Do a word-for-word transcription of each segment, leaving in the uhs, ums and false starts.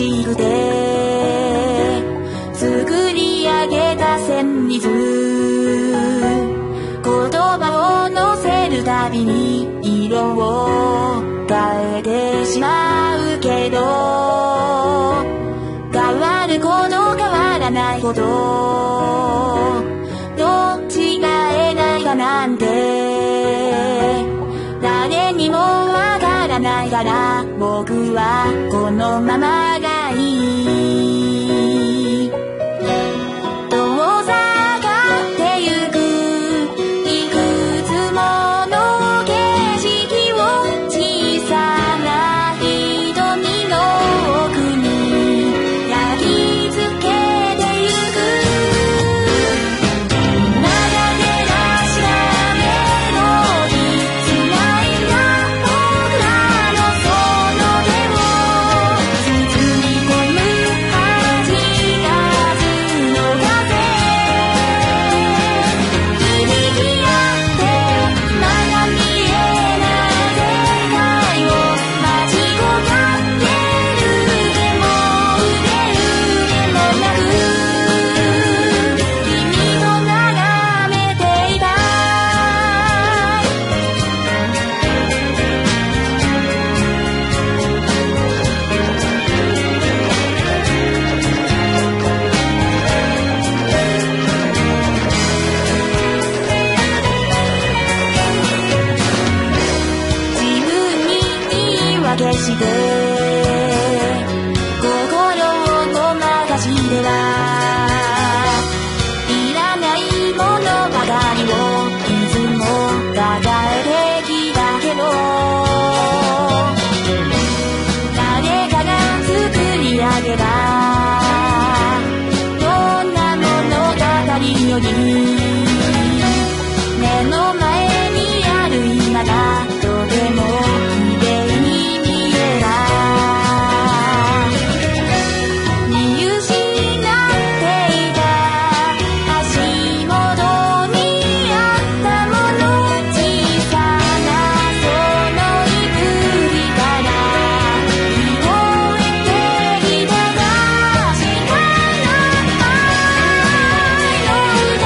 しくて作り上げた旋律、言葉を乗せるたびに色を変えてしまうけど、変わること変わらないこと、どっちが偉いかなんて誰にもわからないから、僕はこのままがいい。遠ざかってゆくいくつもの景色を、小さな瞳の奥に焼き付けてゆく。流れ出したメロディー、繋いだ僕らのその手を包み込むはじかずの風。響き合ってまだ見えない世界を待ち焦がってる。でも腕腕もなく君と眺めていたい。自分に言い訳して心をごまかしてはいらないものばかりをいつも抱えてきたけど、誰かが作り上げたどんな物語より目の前にある今がとても綺麗に見えた。見失っていた足元にあったもの、小さなその息吹から聞こえてきた確かな愛の歌。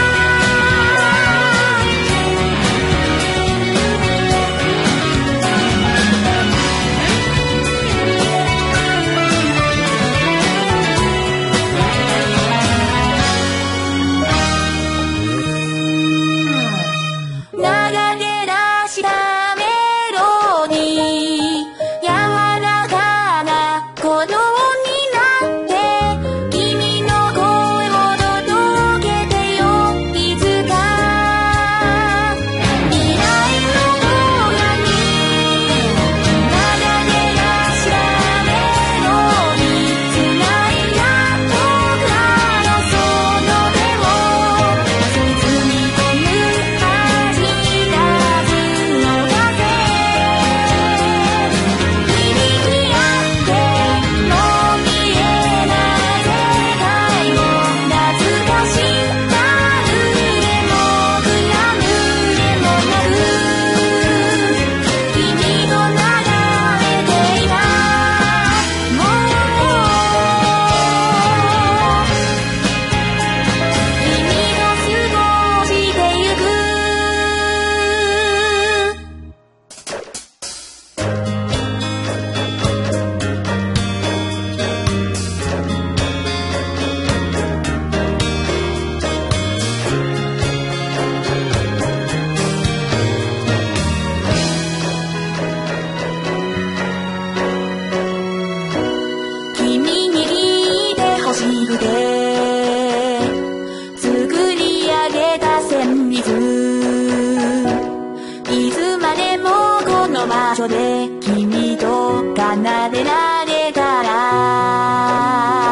流れ出したメロディー、柔らかな鼓動になって君の声を届けてよ。いつか未来の動画に流れ出したメロディー、繋いだ僕らのその手を包み込むはじかずの風。響き合ってもう見えない世界を懐かしがる。でも悔やむでもなく君と眺めていた。もう君と過ごしてゆく。君に聞いてほしくて作り上げた旋律、いつまでもこの場所で君と奏でられたら